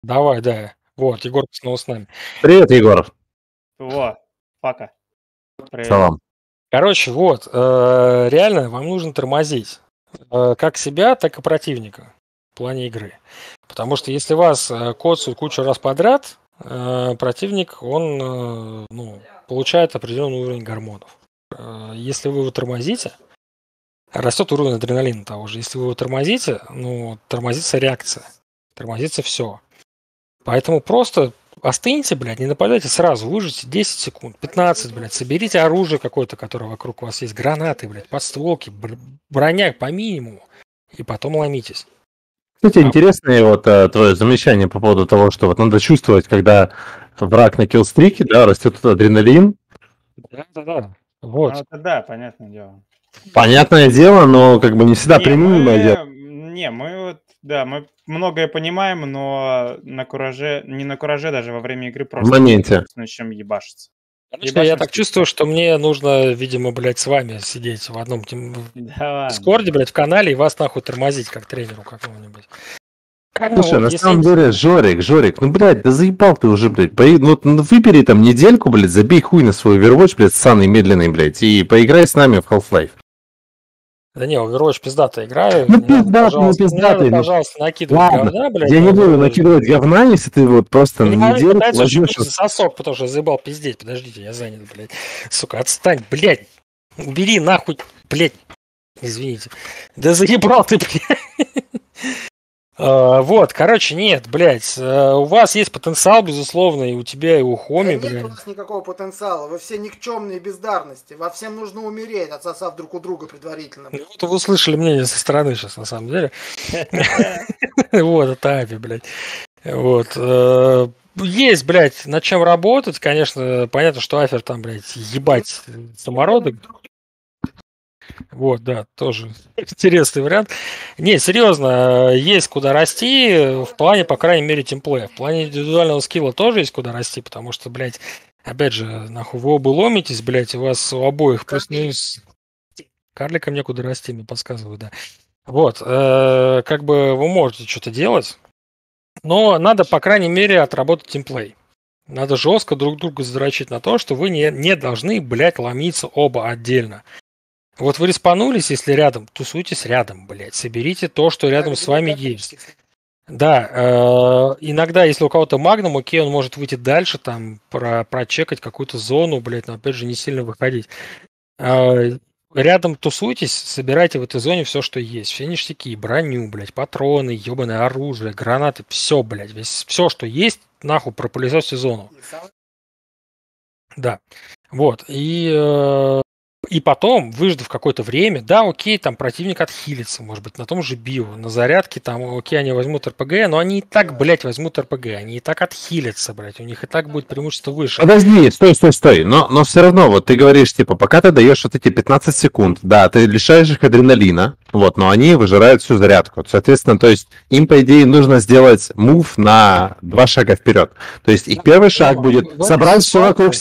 Давай, да. Вот, Егор снова с нами. Привет, Егор. Во, пока. Привет. Салам. Короче, вот, реально вам нужно тормозить как себя, так и противника в плане игры. Потому что если вас коцают кучу раз подряд, противник, он получает определенный уровень гормонов. Если вы его тормозите, растет уровень адреналина того же. Если вы его тормозите, тормозится реакция, тормозится все. Поэтому просто остыньте, блядь, не нападайте сразу, выжите 10 секунд, 15, блядь, соберите оружие какое-то, которое вокруг вас есть, гранаты, блядь, подстволки, броня по минимуму, и потом ломитесь. Кстати, интересное вот твое замечание по поводу того, что вот надо чувствовать, когда враг на киллстрике, да, растет адреналин. Да. Вот. Ну, это да, понятное дело. Понятное дело, но как бы не всегда применимое дело. Мы многое понимаем, но не на кураже даже во время игры В просто моменте. начнем ебашиться. Конечно, я так чувствую, что мне нужно, видимо, блядь, с вами сидеть в одном Дискорде, блядь, в канале и вас нахуй тормозить, как тренеру какому-нибудь. Слушай, на самом деле, Жорик, ну, блядь, да заебал ты уже, блядь. Выбери там недельку, блядь, забей хуй на свой Overwatch, блядь, ссаный, медленный, блядь, и поиграй с нами в Half-Life. Да не, Overwatch пиздато играю. Ну, пиздатый. Пожалуйста, накидывай говна, блядь. Я не буду накидывать говна, если ты вот просто на неделю возьмешь... сосок, потому что заебал пиздеть. Подождите, я занят, блядь. Сука, отстань, блядь. Убери нахуй, блядь. Извините. Да заебал ты, блядь. Вот, короче, нет, блядь, у вас есть потенциал, безусловно, и у тебя, и у Хоми, блядь. Нет у вас никакого потенциала, вы все никчемные бездарности, во всем нужно умереть, отсосав друг у друга предварительно. Ну, вот вы услышали мнение со стороны сейчас, на самом деле. Вот, это Ави, блядь. Вот. Есть, блядь, над чем работать, конечно, понятно, что Афер там, блядь, ебать самородок. Вот, да, тоже интересный вариант. Не, серьезно, есть куда расти в плане, по крайней мере, тимплея. В плане индивидуального скилла тоже есть куда расти, потому что, блядь, опять же, нахуй, вы оба ломитесь, блядь, у вас у обоих плюс-минус... Карликам некуда расти, мне подсказывают, да. Вот, как бы вы можете что-то делать, но надо, по крайней мере, отработать тимплей. Надо жестко друг друга задрочить на то, что вы не должны, блядь, ломиться оба отдельно. Вот вы респанулись, если рядом, тусуйтесь рядом, блядь. Соберите то, что рядом с вами есть. Да, иногда, если у кого-то магнум, окей, он может выйти дальше, там, прочекать какую-то зону, блядь, но опять же не сильно выходить. Рядом тусуйтесь, собирайте в этой зоне все, что есть. Все ништяки, броню, блядь, патроны, ебаное оружие, гранаты, все, блядь, все, что есть, нахуй пропылесосьте зону. Да, вот, и потом, выждав какое-то время, да, окей, там противник отхилится, может быть, на том же био, на зарядке, там, окей, они возьмут РПГ, но они и так, блядь, возьмут РПГ, они и так отхилятся, блядь, у них и так будет преимущество выше. Подожди, стой, но все равно, вот ты говоришь, типа, пока ты даешь вот эти 15 секунд, да, ты лишаешь их адреналина, вот, но они выжирают всю зарядку, соответственно, то есть им, по идее, нужно сделать мув на 2 шага вперед, то есть их первый шаг будет собрать все вокруг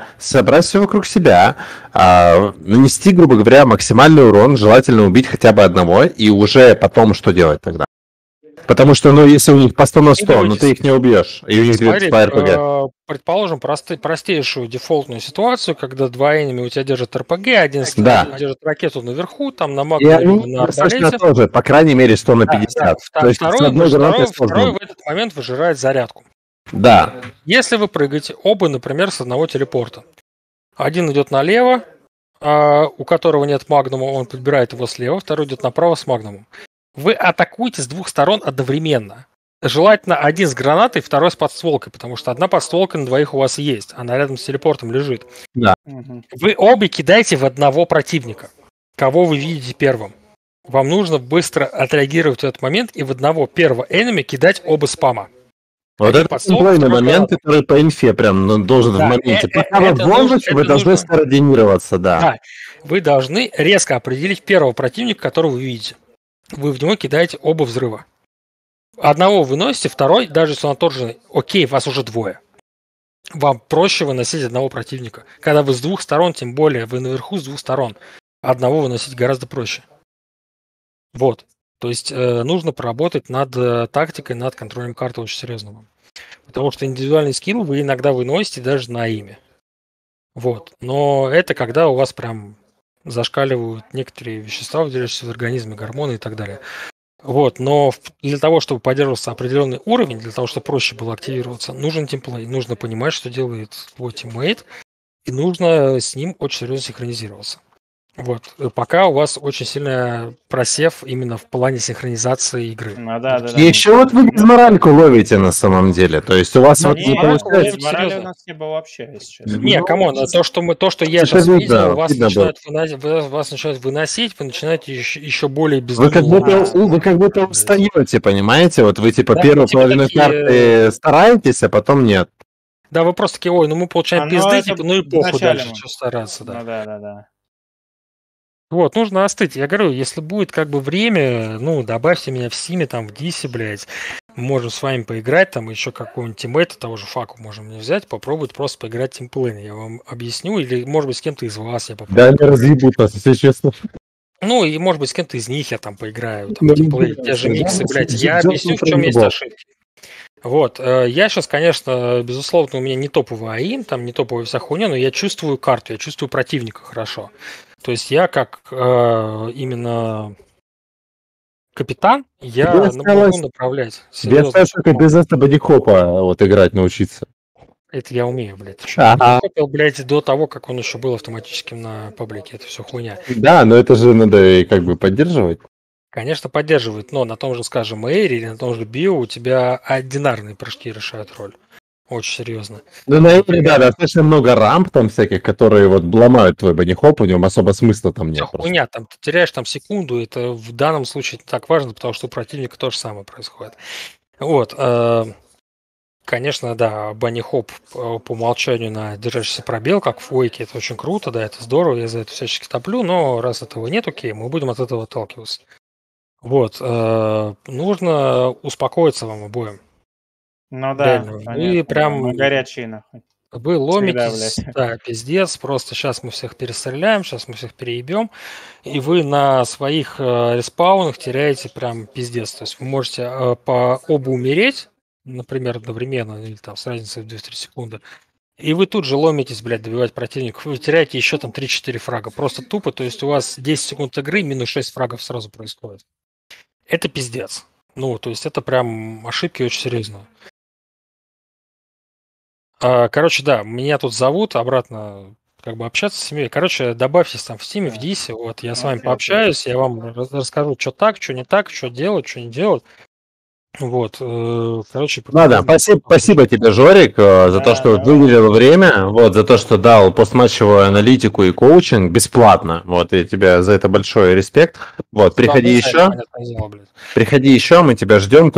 себя, нанести, грубо говоря, максимальный урон, желательно убить хотя бы одного, и уже потом что делать тогда? Потому что, если у них по 100 на 100, но ты их не убьешь, и у них Смотри, по РПГ. Предположим, простейшую дефолтную ситуацию, когда два энеми у тебя держат РПГ, один держит ракету наверху, там на магнуме, на арбалете. Тоже, по крайней мере, 100 на 50. То есть второй в этот момент выжирает зарядку. Да. Если вы прыгаете оба, например, с одного телепорта. Один идет налево, у которого нет магнума, он подбирает его слева, второй идет направо с магнумом. Вы атакуете с двух сторон одновременно. Желательно один с гранатой, второй с подстволкой, потому что одна подстволка на двоих у вас есть, она рядом с телепортом лежит. Да. Вы обе кидаете в одного противника, кого вы видите первым. Вам нужно быстро отреагировать в этот момент и в одного первого энеми кидать оба спама. Вот это симплейный момент, который по инфе прям должен в моменте. Пока вы в воздухе, вы должны скоординироваться, да. Вы должны резко определить первого противника, которого вы видите. Вы в него кидаете оба взрыва. Одного выносите, второй, даже если он отторженный, окей, вас уже двое. Вам проще выносить одного противника. Когда вы с двух сторон, тем более вы наверху с двух сторон. Одного выносить гораздо проще. Вот. То есть нужно поработать над тактикой, над контролем карты очень серьезно. Потому что индивидуальный скилл вы иногда выносите даже на имя. Вот. Но это когда у вас прям зашкаливают некоторые вещества, выделяющиеся в организме, гормоны и так далее. Вот. Но для того, чтобы поддерживался определенный уровень, для того, чтобы проще было активироваться, нужен тимплей. Нужно понимать, что делает твой тиммейт, и нужно с ним очень серьезно синхронизироваться. Вот. Пока у вас очень сильно просев именно в плане синхронизации игры. Ну, да. И еще вот вы без моральку ловите на самом деле. То есть у вас вот не получается... Без морали у нас не было вообще, если честно. Не, камон, то, что я сейчас видел, вас начинают выносить, вы начинаете еще более бездумно. Вы как будто устаете, понимаете? Вот вы типа первую половину карты стараетесь, а потом нет. Да, вы просто такие, ой, ну мы получаем пизды, типа, ну и похуй дальше, что стараться, да. Ну да. Вот, нужно остыть. Я говорю, если будет как бы время, ну, добавьте меня в Симе, там, в Дисе, блядь. Мы можем с вами поиграть, там, еще какого-нибудь тиммейта, того же Факу можем не взять, попробовать просто поиграть тимплейн. Я вам объясню, или, может быть, с кем-то из вас я попробую. Да, не разъебут нас, если честно. Ну, и, может быть, с кем-то из них я там поиграю, там, тимплей, те же миксы, блядь. Я объясню, в чем есть ошибки. Вот, я сейчас, конечно, безусловно, у меня не топовый АИМ, там не топовая вся хуйня, но я чувствую карту, я чувствую противника хорошо. То есть я как именно капитан, я могу направлять. Я считаю, что без этого бодихопа вот играть научиться. Это я умею, блядь. Бодихопил, блядь, до того, как он еще был автоматическим на паблике. Это все хуйня. Да, но это же надо и как бы поддерживать. Конечно, поддерживает, но на том же, скажем, Эйре или на том же Био у тебя одинарные прыжки решают роль. Очень серьезно. Ну, на Эйре, да, достаточно много рамп там всяких, которые вот ломают твой бодихоп, у него особо смысла там нет. Хуйня, там ты теряешь там секунду, это в данном случае не так важно, потому что у противника то же самое происходит. Вот. Конечно, да, банни-хоп по умолчанию на держащийся пробел, как в Войке, это очень круто, да, это здорово, я за это всячески топлю, но раз этого нет, окей, мы будем от этого отталкиваться. Вот, нужно успокоиться вам обоим. Ну да, понятно. Вы прям... Мы горячие, нахуй. Вы ломитесь, да, пиздец, просто сейчас мы всех перестреляем, сейчас мы всех переебем, и вы на своих респаунах теряете прям пиздец. То есть вы можете по оба умереть, например, одновременно, или там с разницей в 2-3 секунды, и вы тут же ломитесь, блядь, добивать противников, вы теряете еще там 3-4 фрага. Просто тупо, то есть у вас 10 секунд игры, минус 6 фрагов сразу происходит. Это пиздец. Ну, то есть это прям ошибки очень серьезные. Короче, да, меня тут зовут, обратно как бы общаться с семьей. Короче, добавьтесь там в Стиме, в Дисе, вот, я с вами пообщаюсь, я вам расскажу, что так, что не так, что делать, что не делать. Вот, короче... Да, спасибо тебе, Жорик, за то, что выделил время, вот, за то, что дал постматчевую аналитику и коучинг бесплатно. Вот, и тебе за это большой респект. Вот, приходи еще. Приходи еще, мы тебя ждем.